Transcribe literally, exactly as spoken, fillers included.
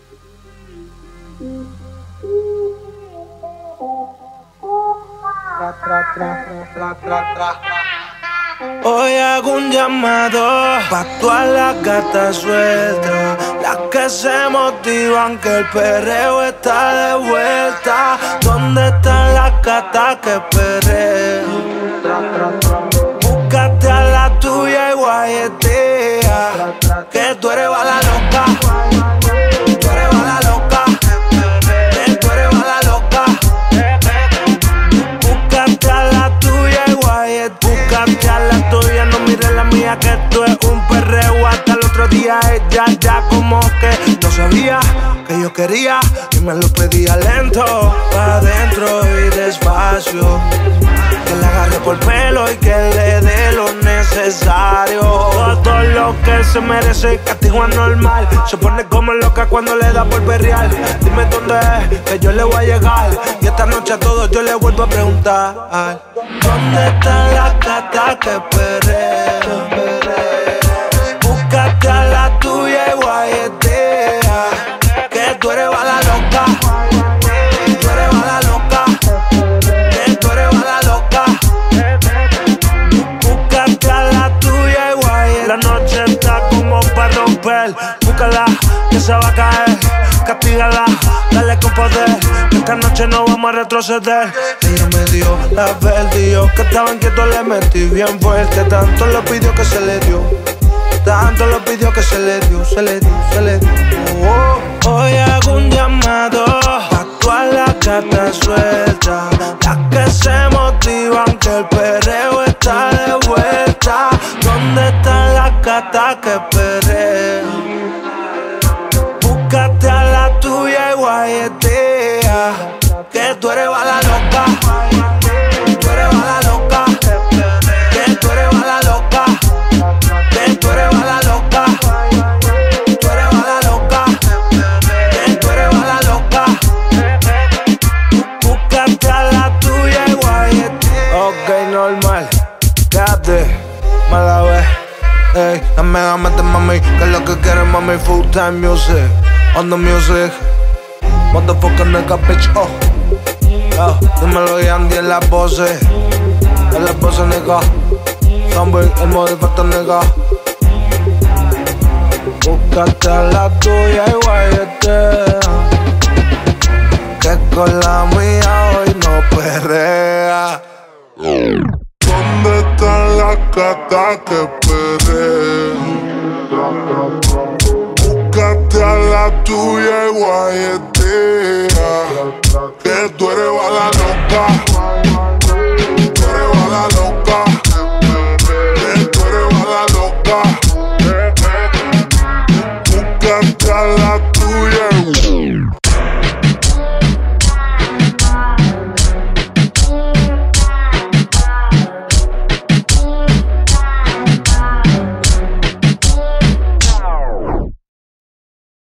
Tra, tra, tra, tra, tra, tra. Hoy hago un llamado pa' todas las gatas sueltas, las que se motivan que el perreo está de vuelta. ¿Dónde están las gatas que perrean? Búscate a la tuya y guayetea, que tú eres bala loca. Tú eres bala loca, que tú eres bala loca. Búscate a la tuya y guayetea. Búscate a la tuya, no mires la mía, que esto es un perreo. Hasta el otro día ella ya como que no sabía que yo quería y me lo pedía lento, pa' adentro y despacio. Que la agarre por pelo y que le dé lo necesario. Todo lo que se merece, castigo anormal. Se pone como loca cuando le da por perrear. Dime dónde es, que yo le voy a llegar. Y esta noche a todos yo le vuelvo a preguntar: ¿dónde están las gatas que perrean? Búscate a la tuya y guayetea, que tú eres bala loca. Tú eres bala loca, que tú eres bala loca. Búscate a la tuya y guayetea. La noche está como para romper. Búscala, que se va a caer. Castígala, dale con poder, que esta noche no vamos a retroceder. Ella me dio la perdió, que estaba inquieto le metí bien fuerte. Tanto lo pidió que se le dio, tanto lo pidió que se le dio, se le dio, se le dio. Oh, oh. Hoy hago un llamado pa' todas las gatas sueltas, las que se motivan que el perreo está de vuelta. ¿Dónde están las gatas que perrean? Búscate a la tuya y guayetea, que tú eres bala loca. Tú eres bala loca, que tú eres bala loca. Que tú eres bala loca. Tú eres bala loca, que tú eres bala loca. Búscate a la tuya y guayetea. Ok, normal, quédate, mala vez. Ey, dame, dame, mami, que es lo que quieres, mami. Full time music, on the music. Motherfucker nigga, bitch, oh. Oh, dímelo Yandy en las voces, en las voces, nigga. Zombie, el motherfucker, nigga. Búscate a la tuya y guayetea, que con la mía hoy no perrea. ¿Dónde están las gatas que perrean? Búscate a la tuya y guayetea.